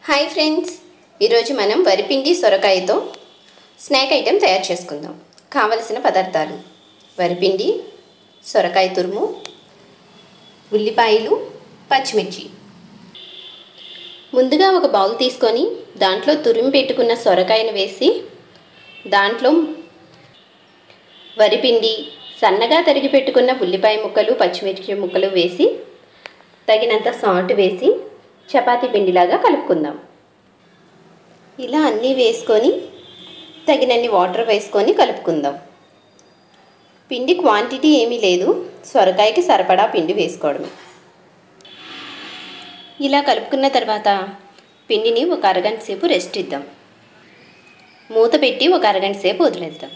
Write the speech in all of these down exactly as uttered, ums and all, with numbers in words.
Hi friends, ఈరోజు మనం వరిపిండి సొరకాయతో snack item తయారు చేసుకుందాం. కావలసిన పదార్థాలు: వరిపిండి, సొరకాయ తురుము, ఉల్లిపాయలు, పచ్చిమిర్చి. ముందుగా ఒక బౌల్ తీసుకొని దాంట్లో తురిమి పెట్టుకున్న సొరకాయను వేసి దాంట్లో వరిపిండి, సన్నగా తరిగి పెట్టుకున్న ఉల్లిపాయ ముక్కలు, పచ్చిమిర్చి ముక్కలు వేసి తగినంత సాల్ట్ వేసి చపాతీ పిండిలాగా కలుపుకుందాం. ఇలా అన్నీ వేసుకొని తగినన్ని వాటర్ వేసుకొని కలుపుకుందాం. పిండి క్వాంటిటీ ఏమీ లేదు, సొరకాయకి సరిపడా పిండి వేసుకోవడమే. ఇలా కలుపుకున్న తర్వాత పిండిని ఒక అరగంట సేపు రెస్ట్ ఇద్దాం. మూత పెట్టి ఒక అరగంట సేపు వదిలేద్దాం.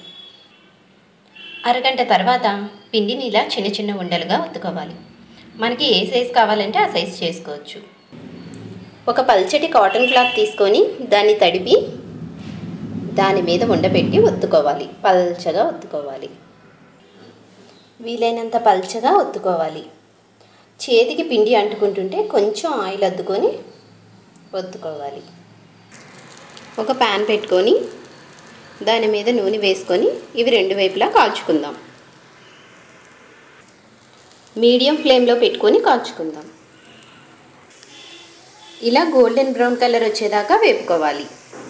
అరగంట తర్వాత పిండిని ఇలా చిన్న చిన్న ఉండలుగా ఒత్తుకోవాలి. మనకి ఏ సైజు కావాలంటే ఆ సైజు చేసుకోవచ్చు. ఒక పల్చటి కాటన్ క్లాత్ తీసుకొని దాన్ని తడిపి దాని మీద ఉండబెట్టి ఒత్తుకోవాలి. పల్చగా ఒత్తుకోవాలి, వీలైనంత పల్చగా ఒత్తుకోవాలి. చేతికి పిండి అంటుకుంటుంటే కొంచెం ఆయిల్ అద్దుకొని ఒత్తుకోవాలి. ఒక ప్యాన్ పెట్టుకొని దాని మీద నూనె వేసుకొని ఇవి రెండు వైపులా కాల్చుకుందాం. మీడియం ఫ్లేమ్లో పెట్టుకొని కాల్చుకుందాం. ఇలా గోల్డెన్ బ్రౌన్ కలర్ వచ్చేదాకా వేపుకోవాలి.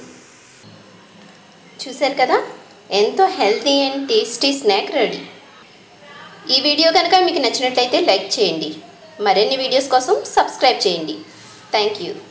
చూశారు కదా, ఎంతో healthy and tasty snack ready. ఈ వీడియో కనుక మీకు నచ్చినట్లయితే లైక్ చేయండి. మరిన్ని వీడియోస్ కోసం సబ్స్క్రైబ్ చేయండి. Thank you.